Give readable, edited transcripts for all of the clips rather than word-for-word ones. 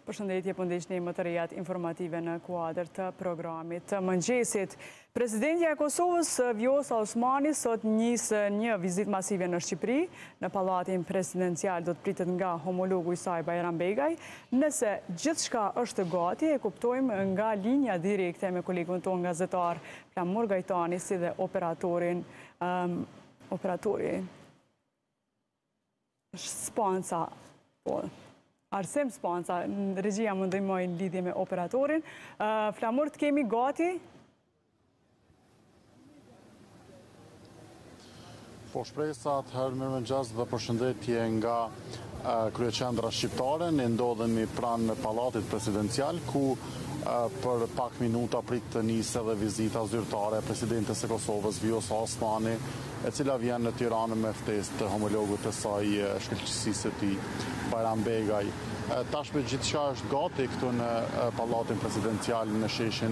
Përshëndetje, po ndiqni më të rejat informative në kuadër të programit të mëngjesit. Presidentja e Kosovës, Vjosa Osmani, sot njësë një vizit masive në Shqipëri. Në Pallatin Presidencial do të pritet nga homologu i saj Bajram Begaj. Nëse gjithçka është gati, e kuptojmë nga linja direkte me kolegun tonë gazetar Flamur Gajtani, si dhe operatori Spanca, Arsem Spanca, regjia më ndihmoj në lidhje me operatorin. Flamur, të kemi gati? Po shpresa të herë mirëmëngjes dhe përshëndetje nga kryeqendra shqiptare. Ne ndodhemi pranë Pallatit Presidencial, ku për pak minuta prit të nisë edhe vizita zyrtare e presidentes së Kosovës, Vjosa Osmani, e cila vjen në Tiranë me ftesë të homologut të saj shkëlqësisë së tij Bajram Begaj. Tashmë gjithçka është gati këtu në Pallatin Presidencial në sheshin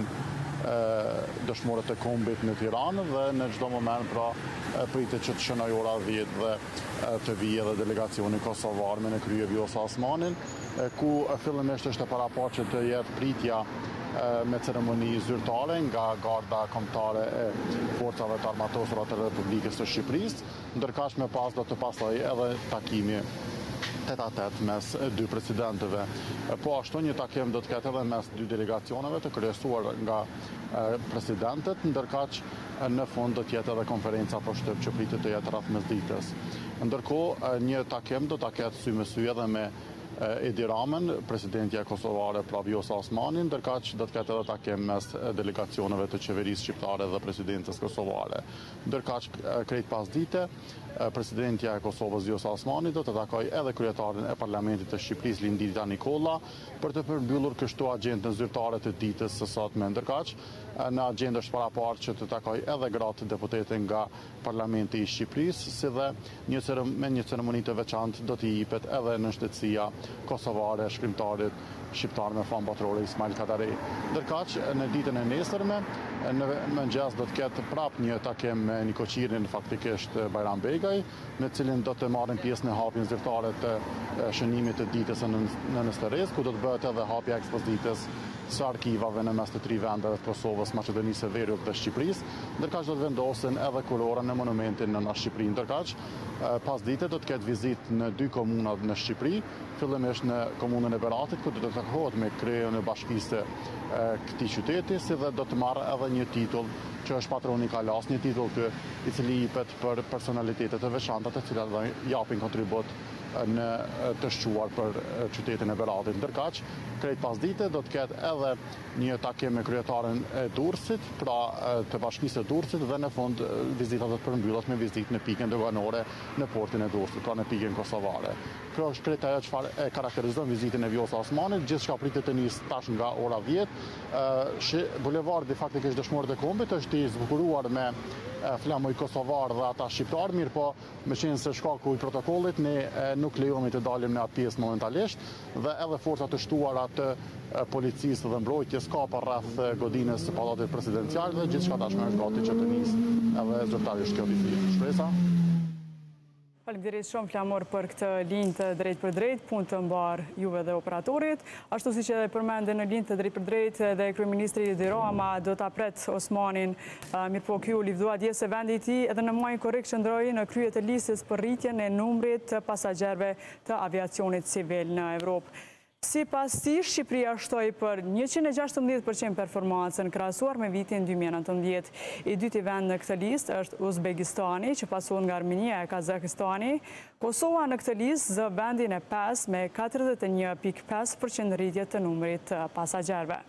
dëshmorët e kombit në Tiranë, dhe në çdo moment pra pritet që të shënojë ora 10 dhe të vijë edhe delegacioni kosovar me në krye Vjosa Osmanin, ku fillimisht është e paraparë të jetë pritja me ceremoni zyrtare nga Garda Kombëtare e Forcave të Armatosura të Republikës së Shqipërisë, ndërkaq më pas do të pasojë edhe takimi tet-a-tet mes dy presidentëve. Po ashtu një takim do të ketë edhe mes dy delegacioneve të kryesuar nga presidentët, ndërkaq në fund do të jetë edhe konferenca për shtyp që pritet të jetë rreth mesditës. Ndërkohë një takim do ta ketë sy me sy edhe me Edi Ramën, presidentja kosovare pra Vjosa Osmani, ndërkaq do të ketë edhe takim mes delegacioneve të qeverisë shqiptare dhe presidentës kosovare. Ndërkaq krejt pas dite, presidentja e Kosovës Vjosa Osmani do të takojë edhe kryetarin e Parlamentit të Shqipërisë Lindita Nikolla për të përmbyllur kështu agjendën zyrtare të ditës së sotme. Ndërkaq në agjendë është paraparë që të takojë edhe gratë deputete nga Parlamenti i Shqipërisë, si dhe me një ceremoni të veçantë do t'i jepet edhe nënshtetësia kosovare shkrimtarit shqiptar me famë botërore Ismail Kadare. Ndërkaq në ditën e nesërme në mëngjes do të ketë prap një takim me Nikoqirin, faktikisht Bajram Begaj, në cilin do të marrin pjesë në hapjen zyrtare të shënimit të ditës në Nëstërez, ku do të bëhet edhe hapja ekspozitës së arkivave në mes të tri vendeve të Kosovës, Maqedonisë së Veriut dhe Shqipërisë, ndërkaq do të vendosen edhe kulora në monumentin në Shqipëri. Ndërkaq pas dite do të ketë vizitë në dy komuna në Shqipëri, fillimisht në komunën e Beratit, ku do të takohet me kryeun e bashkisë të këtij qyteti, si dhe do të marrë edhe një titull që është patroni Kalas, një titull i cili jepet për personalitetet e veçanta të cilat japin kontribut në të shquar për qytetin e Beratit. Ndërkaq, krejt pas dite do të ketë edhe një takim me kryetarin e Durrësit, pra të bashkisë e Durrësit, dhe në fund vizita do të përmbyllet me vizitë në pikën doganore në portin e Durrësit, pra në pikën kosovare. Kjo është krejt ajo çfarë e karakterizon vizitën e Vjosa Osmanit, gjithçka pritet të nisë tash nga ora 10. Bulevardi faktikisht dëshmorët e kombit është i zbukuruar me flamuj kosovar dhe ata shqiptar, mirë po me qenë se shkaku i protokollit, ne nuk lejohemi të dalim në atë pjesë momentalisht, dhe edhe forcat të shtuara të policisë dhe mbrojtjes ka pa rreth godinës së Pallatit Presidencial, dhe gjithçka tashmë është gati që të nisë edhe zyrtarisht kjo vizit. Shpresa. Faleminderit shumë Flamur për këtë linjë të drejt për drejt, punë të mbar juve dhe operatorit. Ashtu siç edhe përmendën në linjë të drejt për drejt dhe kryeministri Edi Rama do ta pret Osmanin, mirëpo ky u lëvdua dje se vendi i tij edhe në muajin korrik qëndroi në krye të listës për rritjen e numrit të pasagerëve të aviacionit civil në Evropë. Sipas tij, Shqipëria shtoi për 116% performancën krahasuar me vitin 2019. I dyti vend në këtë listë është Uzbekistani, që pason nga Armenia e Kazakistani. Kosova në këtë listë zë vendin e 5 me 41.5% rritje të numrit të pasagerëve.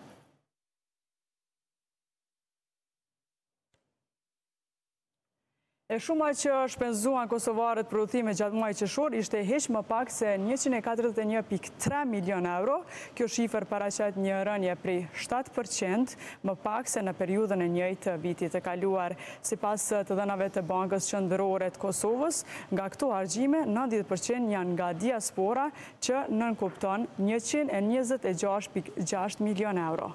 E shuma që shpenzuan kosovarët për udhëtime gjatë muajit qershor ishte hiç më pak se 141.3 milion euro. Kjo shifër paraqet një rënje prej 7% më pak se në periudhën e njëjtë të vitit të kaluar. Sipas të dhënave të Bankës Qendrore të Kosovës, nga këto argjime 90% janë nga diaspora, që nënkupton 126.6 milion euro.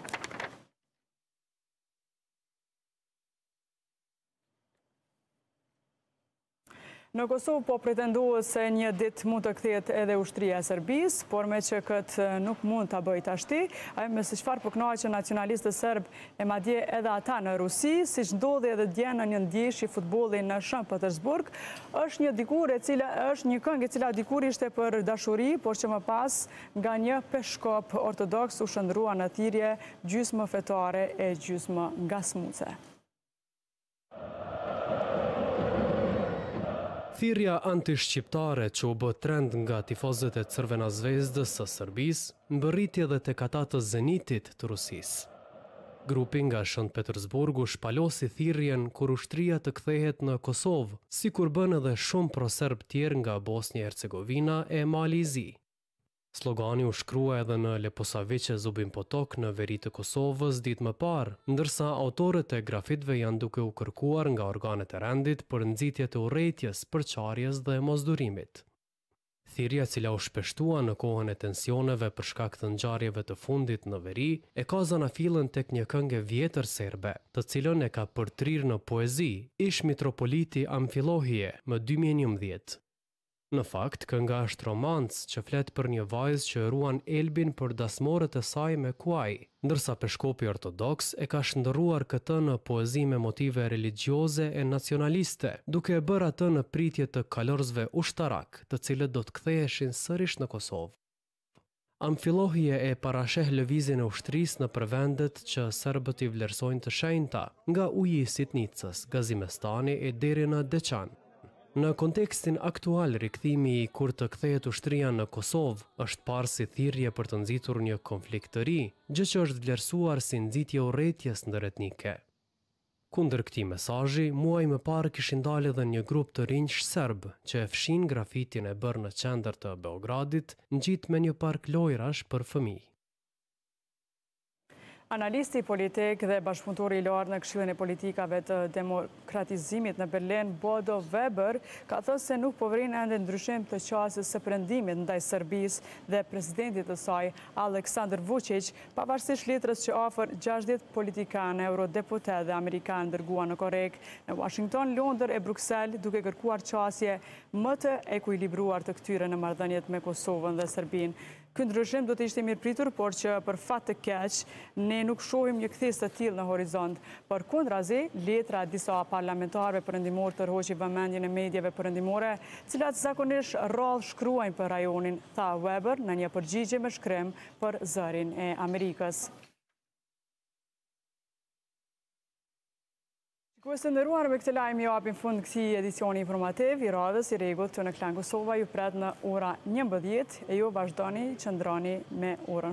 Në Kosovë po pretendohet se një ditë mund të kthehet edhe ushtria e Serbisë, por me që këtë nuk mund ta bëjë tashti, ajo me se çfarë po kënaqen nacionalistët serb e madje edhe ata në Rusi, siç ndodhi edhe dje në një ndjeshje futbolli në Shën Petersburg, është një këngë e cila dikur ishte për dashuri, por që më pas nga një peshkop ortodoks u shndrua në thirrje gjysmë fetare e gjysmë ngasmuese. Thirrja anti-shqiptare që u bë trend nga tifozët e Crvena Zvezdës së Serbisë, mbërriti edhe tek ata të Zenitit të Rusisë. Grupi nga Shën Petersburgu shpalosi thirrjen kur ushtria të kthehet në Kosovë, sikur bën edhe shumë pro-serb tjerë nga Bosnia e Hercegovina e Mali i Zi. Slogani u shkrua edhe në Leposaviqe Zubin Potok në veri të Kosovës ditë më parë, ndërsa autorët e grafitëve janë duke u kërkuar nga organet e rendit për nxitje të urrëties, përçarjes dhe mosdurimit. Thirrja, cila u shpeshtua në kohën e tensioneve për shkak të ngjarjeve të fundit në veri, e ka zanafillën tek një këngë vjetër serbe, të cilën e ka përtrirë në poezi ish mitropoliti Amfilohije më 2011. Në fakt, kënga është romancë që flet për një vajzë që ruan Elbin për dasmorët e saj me kuaj, ndërsa peshkopi ortodoks e ka shndërruar këtë në poezi me motive religjioze e nacionaliste, duke e bërë atë në pritje të kalorzve ushtarak, të cilët do të ktheheshin sërish në Kosovë. Amfilohije e parasheh lëvizjen e ushtrisë në vendet që serbët i vlerësojnë të shenjta, nga uji i Sitnicës, Gazimestani e deri në Deçan. Në kontekstin aktual, rikthimi i kur të kthehet ushtria në Kosovë është parë si thirrje për të nxitur një konflikt të ri, gjë që është vlerësuar si nxitje urrëties ndëretnike. Kundër këtij mesazhi, muaj më parë kishin dalë edhe një grup të rinj serb që e fshin grafitin e bërë në qendër të Beogradit, ngjit me një park lojrash për fëmijë. Analisti politik dhe bashkëpunëtori i lartë në Këshillin e Politikave të Demokratizimit në Berlin, Bodo Weber, ka thënë se nuk po vren ende ndryshim të qasjes së perëndimit ndaj Serbisë dhe presidentit të saj, Aleksandar Vučić, pavarësisht letrës që afër 60 politikanë, eurodeputet dhe amerikanë dërguan në korek në Washington, Londër e Bruksel, duke kërkuar qasje më të ekuilibruar të këtyre në marrëdhëniet me Kosovën dhe Serbinë. Ky ndryshim do të ishte mirëpritur, por që për fat të keq, ne nuk shohim një kthesë të tillë në horizont. Përkundrazi, letra disa parlamentarëve perëndimor tërhoqi vëmendjen e mediave perëndimore, cilat zakonisht rrallë shkruajnë për rajonin, tha Weber në një përgjigje me shkrim për zërin e Amerikës. Shikues të nderuar, me këtë lajm ju japim fund këtij edicioni informativ i radhës i rregullt të në Klan Kosova ju pret në ora 11 e ju vazhdoni qëndroni me orën